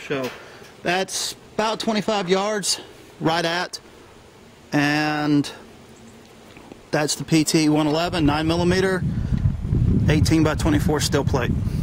show. That's about 25 yards, right at, and that's the PT111 9mm 18 by 24 steel plate.